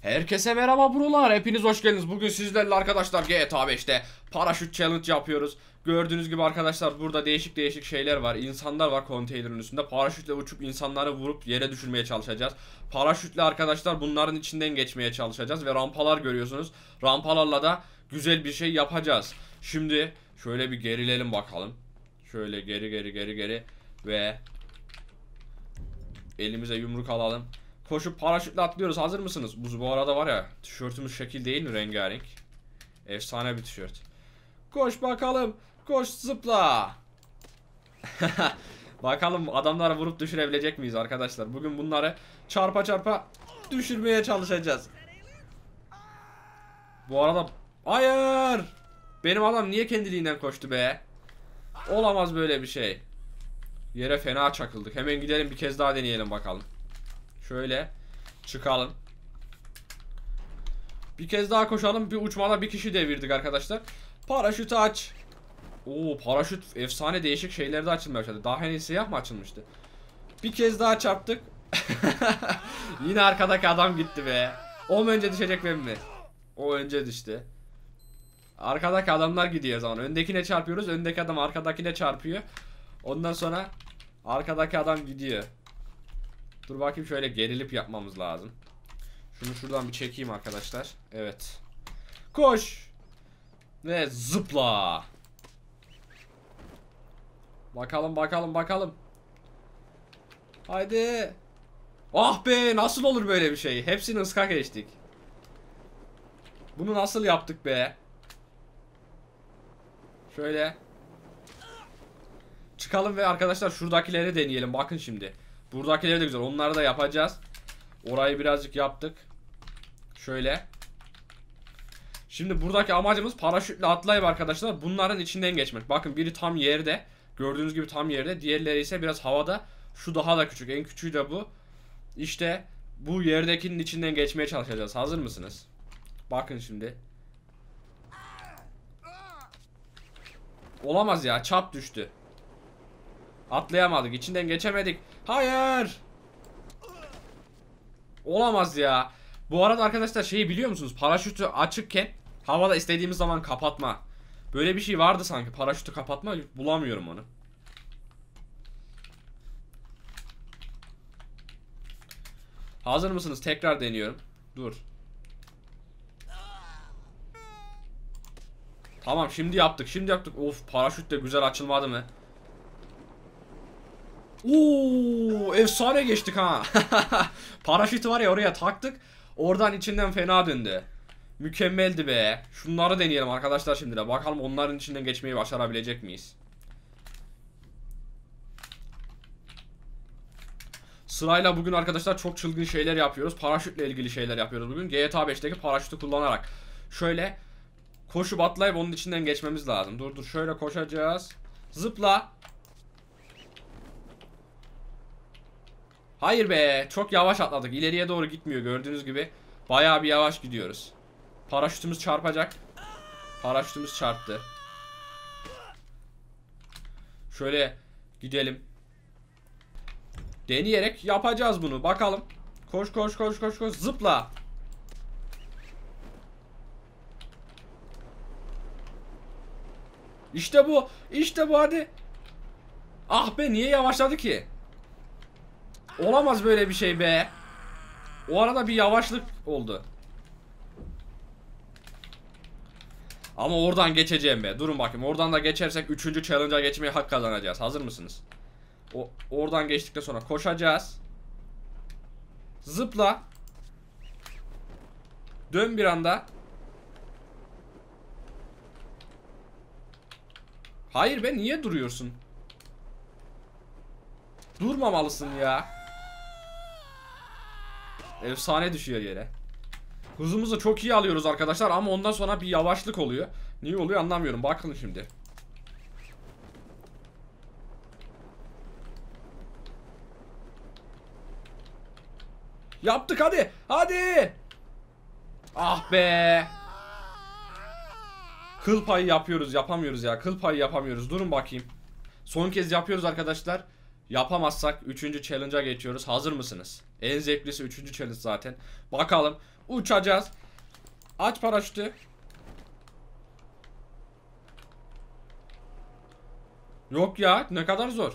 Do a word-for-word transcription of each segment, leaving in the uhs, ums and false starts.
Herkese merhaba brolar, hepiniz hoş geldiniz. Bugün sizlerle arkadaşlar G T A beşte paraşüt challenge yapıyoruz. Gördüğünüz gibi arkadaşlar burada değişik değişik şeyler var. İnsanlar var konteynerin üstünde. Paraşütle uçup insanları vurup yere düşürmeye çalışacağız. Paraşütle arkadaşlar bunların içinden geçmeye çalışacağız. Ve rampalar görüyorsunuz. Rampalarla da güzel bir şey yapacağız. Şimdi şöyle bir gerilelim bakalım. Şöyle geri geri geri geri. Ve elimize yumruk alalım. Koşup paraşütle atlıyoruz. Hazır mısınız? Bu, bu arada var ya, tişörtümüz şekil değil mi? Rengarenk. Efsane bir tişört. Koş bakalım. Koş, zıpla. Bakalım adamları vurup düşürebilecek miyiz arkadaşlar? Bugün bunları çarpa çarpa düşürmeye çalışacağız. Bu arada hayır. Benim adam niye kendiliğinden koştu be? Olamaz böyle bir şey. Yere fena çakıldık. Hemen gidelim bir kez daha deneyelim bakalım. Şöyle çıkalım. Bir kez daha koşalım. Bir uçmada bir kişi devirdik arkadaşlar. Paraşütü aç. Oo, paraşüt efsane değişik şeyler de açılmaya başladı. Daha henüz siyah mı açılmıştı? Bir kez daha çarptık. Yine arkadaki adam gitti be. O mu önce düşecek, ben mi? O önce düştü. Arkadaki adamlar gidiyor o zaman. Öndekine çarpıyoruz. Öndeki adam arkadakine çarpıyor. Ondan sonra arkadaki adam gidiyor. Dur bakayım, şöyle gerilip yapmamız lazım. Şunu şuradan bir çekeyim arkadaşlar. Evet. Koş. Ve zıpla. Bakalım bakalım bakalım. Haydi. Ah be, nasıl olur böyle bir şey? Hepsini ıska geçtik. Bunu nasıl yaptık be? Şöyle çıkalım ve arkadaşlar şuradakileri deneyelim. Bakın şimdi. Buradakileri de güzel. Onları da yapacağız. Orayı birazcık yaptık. Şöyle. Şimdi buradaki amacımız paraşütle atlayıp arkadaşlar bunların içinden geçmek. Bakın biri tam yerde. Gördüğünüz gibi tam yerde. Diğerleri ise biraz havada. Şu daha da küçük. En küçüğü de bu. İşte bu yerdekinin içinden geçmeye çalışacağız. Hazır mısınız? Bakın şimdi. Olamaz ya. Çap düştü. Atlayamadık. İçinden geçemedik. Hayır. Olamaz ya. Bu arada arkadaşlar şeyi biliyor musunuz? Paraşütü açıkken havada istediğimiz zaman kapatma. Böyle bir şey vardı sanki. Paraşütü kapatma. Bulamıyorum onu. Hazır mısınız? Tekrar deniyorum. Dur. Tamam, şimdi yaptık. Şimdi yaptık. Of, paraşüt de güzel açılmadı mı? Oo, efsane geçtik ha. Paraşütü var ya, oraya taktık. Oradan içinden fena döndü. Mükemmeldi be. Şunları deneyelim arkadaşlar şimdi de. Bakalım onların içinden geçmeyi başarabilecek miyiz? Sırayla bugün arkadaşlar çok çılgın şeyler yapıyoruz. Paraşütle ilgili şeyler yapıyoruz bugün. G T A beşteki paraşütü kullanarak. Şöyle koşup atlayıp onun içinden geçmemiz lazım. Dur dur, şöyle koşacağız. Zıpla. Hayır be, çok yavaş atladık. İleriye doğru gitmiyor gördüğünüz gibi. Bayağı bir yavaş gidiyoruz. Paraşütümüz çarpacak. Paraşütümüz çarptı. Şöyle gidelim. Deneyerek yapacağız bunu. Bakalım. Koş koş koş koş koş. Zıpla. İşte bu. İşte bu, hadi. Ah be, niye yavaşladı ki? Olamaz böyle bir şey be. O arada bir yavaşlık oldu. Ama oradan geçeceğim be. Durun bakayım. Oradan da geçersek üçüncü challenge'a geçmeye hak kazanacağız. Hazır mısınız? O oradan geçtikten sonra koşacağız. Zıpla. Dön bir anda. Hayır be, niye duruyorsun? Durmamalısın ya. Efsane düşüyor yere. Hızımızı çok iyi alıyoruz arkadaşlar ama ondan sonra bir yavaşlık oluyor. Niye oluyor anlamıyorum. Bakın şimdi. Yaptık, hadi. Hadi. Ah be. Kıl payı yapıyoruz, yapamıyoruz ya. Kıl payı yapamıyoruz. Durun bakayım. Son kez yapıyoruz arkadaşlar. Yapamazsak üçüncü challenge'a geçiyoruz. Hazır mısınız? En zevklisi üçüncü challenge zaten. Bakalım Uçacağız. Aç paraşütü. Yok ya, ne kadar zor.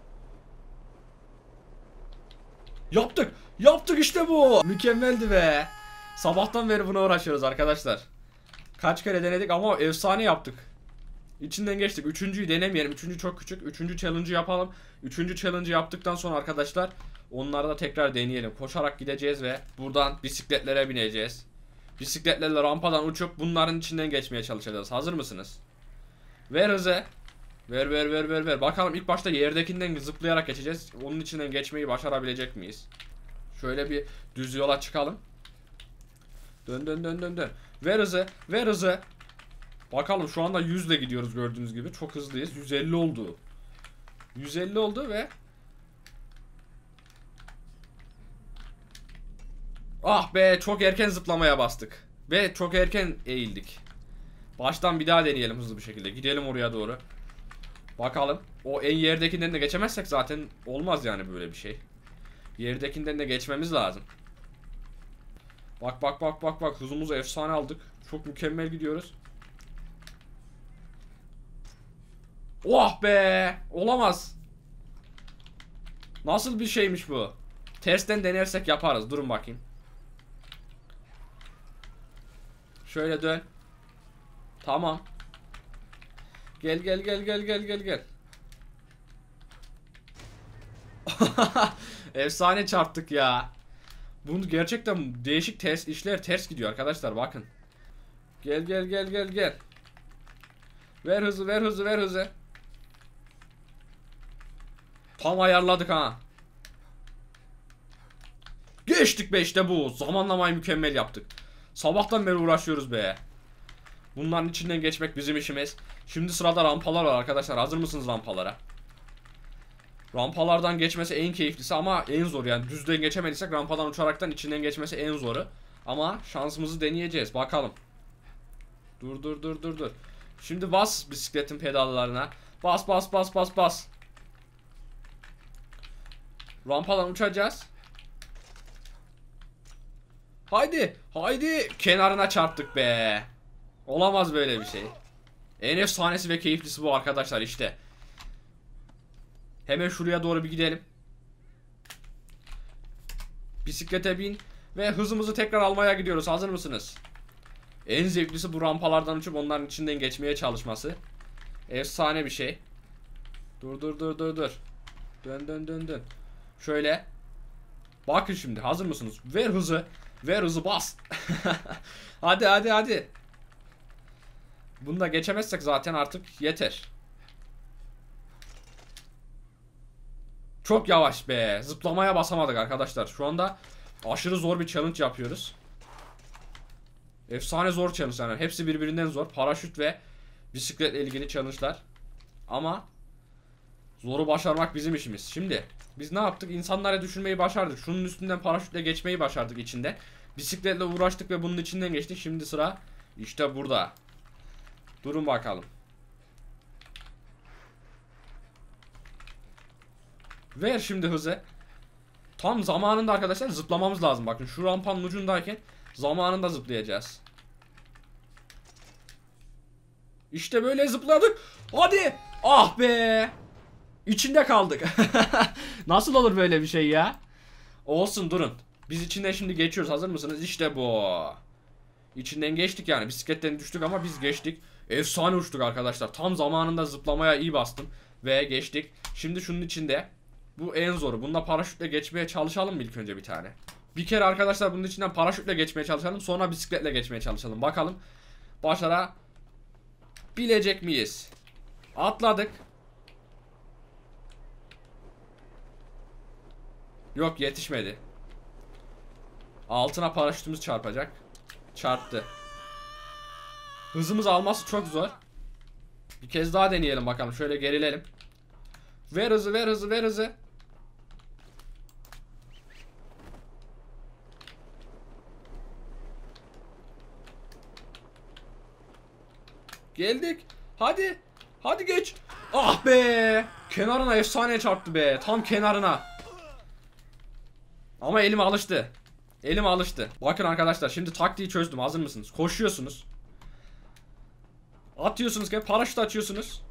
Yaptık. Yaptık işte bu. Mükemmeldi be. Sabahtan beri buna uğraşıyoruz arkadaşlar. Kaç kere denedik ama efsane yaptık. İçinden geçtik. Üçüncüyü denemeyelim. Üçüncü çok küçük. Üçüncü challenge'ı yapalım. Üçüncü challenge'ı yaptıktan sonra arkadaşlar onları da tekrar deneyelim. Koşarak gideceğiz ve buradan bisikletlere bineceğiz. Bisikletlerle rampadan uçup bunların içinden geçmeye çalışacağız. Hazır mısınız? Ver hızı. Ver ver ver ver ver. Bakalım ilk başta yerdekinden zıplayarak geçeceğiz. Onun içinden geçmeyi başarabilecek miyiz? Şöyle bir düz yola çıkalım. Dön dön dön dön dön. Ver hızı. Ver hızı. Bakalım şu anda yüz ile gidiyoruz gördüğünüz gibi. Çok hızlıyız. yüz elli oldu. yüz elli oldu ve ah be, çok erken zıplamaya bastık. Ve çok erken eğildik. Baştan bir daha deneyelim hızlı bir şekilde. Gidelim oraya doğru. Bakalım. O en yerdekinden de geçemezsek zaten olmaz yani böyle bir şey. Yerdekinden de geçmemiz lazım. Bak bak bak bak bak. Hızımızı efsane aldık. Çok mükemmel gidiyoruz. Oh be! Olamaz. Nasıl bir şeymiş bu? Tersten denersek yaparız. Durun bakayım. Şöyle dön. Tamam. Gel gel gel gel gel gel gel. Efsane çarptık ya. Bunu gerçekten değişik ters işler ters gidiyor arkadaşlar, bakın. Gel gel gel gel gel. Ver hızı ver hızı ver hızı. Tam ayarladık ha. Geçtik be, işte bu. Zamanlamayı mükemmel yaptık. Sabahtan beri uğraşıyoruz be. Bunların içinden geçmek bizim işimiz. Şimdi sırada rampalar var arkadaşlar. Hazır mısınız rampalara? Rampalardan geçmesi en keyiflisi ama en zor, yani düzden geçemediysek rampadan uçaraktan içinden geçmesi en zoru. Ama şansımızı deneyeceğiz bakalım. Dur dur dur dur dur. Şimdi bas bisikletin pedallarına. Bas bas bas bas bas. Rampadan uçacağız. Haydi haydi, kenarına çarptık be. Olamaz böyle bir şey. En efsanesi ve keyiflisi bu arkadaşlar işte. Hemen şuraya doğru bir gidelim. Bisiklete bin ve hızımızı tekrar almaya gidiyoruz. Hazır mısınız? En zevklisi bu rampalardan uçup onların içinden geçmeye çalışması. Efsane bir şey. Dur dur dur dur dur. Dön dön dön dön. Şöyle. Bakın şimdi, hazır mısınız? Ver hızı. Ver hızı, bas. Hadi hadi hadi. Bunu da geçemezsek zaten artık yeter. Çok yavaş be. Zıplamaya basamadık arkadaşlar. Şu anda aşırı zor bir challenge yapıyoruz. Efsane zor challenge yani. Hepsi birbirinden zor. Paraşüt ve bisikletle ilgili challenge'lar. Ama zoru başarmak bizim işimiz. Şimdi biz ne yaptık? İnsanlara düşürmeyi başardık. Şunun üstünden paraşütle geçmeyi başardık içinde. Bisikletle uğraştık ve bunun içinden geçtik. Şimdi sıra işte burada. Durun bakalım. Ver şimdi hızı. Tam zamanında arkadaşlar zıplamamız lazım. Bakın şu rampanın ucundayken zamanında zıplayacağız. İşte böyle zıpladık. Hadi. Ah be. İçinde kaldık. Nasıl olur böyle bir şey ya? Olsun, durun. Biz içinden şimdi geçiyoruz. Hazır mısınız? İşte bu. İçinden geçtik yani. Bisikletten düştük ama biz geçtik. Efsane uçtuk arkadaşlar. Tam zamanında zıplamaya iyi bastım. Ve geçtik. Şimdi şunun içinde. Bu en zoru. Bunda paraşütle geçmeye çalışalım mı ilk önce bir tane? Bir kere arkadaşlar bunun içinden paraşütle geçmeye çalışalım. Sonra bisikletle geçmeye çalışalım. Bakalım başarabilecek miyiz? Atladık. Yok, yetişmedi. Altına paraşütümüz çarpacak. Çarptı. Hızımızı alması çok zor. Bir kez daha deneyelim bakalım. Şöyle gerilelim. Ver hızı ver hızı ver hızı. Geldik. Hadi. Hadi geç. Ah be. Kenarına efsane çarptı be. Tam kenarına. Ama elim alıştı. Elim alıştı. Bakın arkadaşlar şimdi taktiği çözdüm. Hazır mısınız? Koşuyorsunuz. Atıyorsunuz ki paraşüt açıyorsunuz.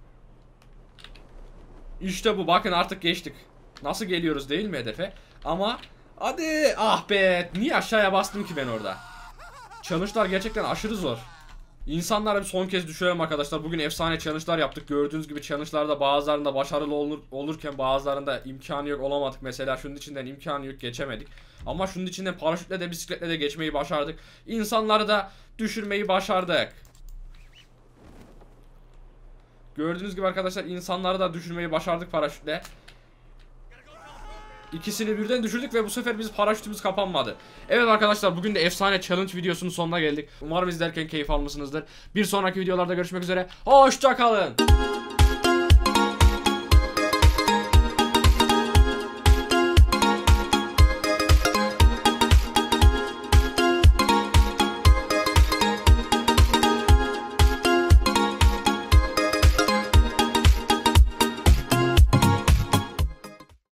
İşte bu, bakın artık geçtik. Nasıl geliyoruz değil mi hedefe? Ama hadi, ah be, niye aşağıya bastım ki ben orada? Challenge'lar gerçekten aşırı zor. İnsanlara bir son kez düşürelim arkadaşlar. Bugün efsane challenge'lar yaptık. Gördüğünüz gibi challenge'larda bazılarında başarılı olur, olurken bazılarında imkanı yok, olamadık. Mesela şunun içinden imkanı yok, geçemedik. Ama şunun içinden paraşütle de bisikletle de geçmeyi başardık. İnsanları da düşürmeyi başardık. Gördüğünüz gibi arkadaşlar insanları da düşürmeyi başardık paraşütle. İkisini birden düşürdük ve bu sefer biz paraşütümüz kapanmadı. Evet arkadaşlar, bugün de efsane challenge videosunun sonuna geldik. Umarım izlerken keyif almışsınızdır. Bir sonraki videolarda görüşmek üzere. Hoşça kalın.